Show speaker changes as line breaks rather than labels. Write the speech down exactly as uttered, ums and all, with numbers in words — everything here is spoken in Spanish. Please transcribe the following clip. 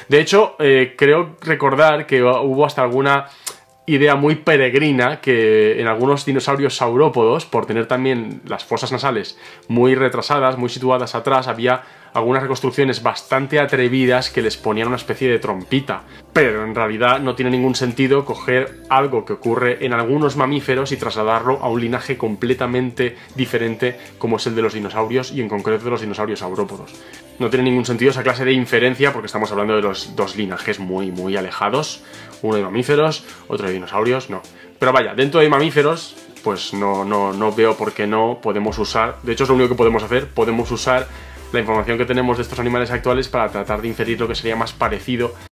De hecho, eh, creo recordar que hubo hasta alguna idea muy peregrina que en algunos dinosaurios saurópodos, por tener también las fosas nasales muy retrasadas, muy situadas atrás, había algunas reconstrucciones bastante atrevidas que les ponían una especie de trompita. Pero en realidad no tiene ningún sentido coger algo que ocurre en algunos mamíferos y trasladarlo a un linaje completamente diferente como es el de los dinosaurios y en concreto de los dinosaurios saurópodos. No tiene ningún sentido esa clase de inferencia porque estamos hablando de los dos linajes muy muy alejados, uno de mamíferos, otro de dinosaurios, no. Pero vaya, dentro de mamíferos, pues no, no, no veo por qué no podemos usar, de hecho es lo único que podemos hacer, podemos usar la información que tenemos de estos animales actuales para tratar de inferir lo que sería más parecido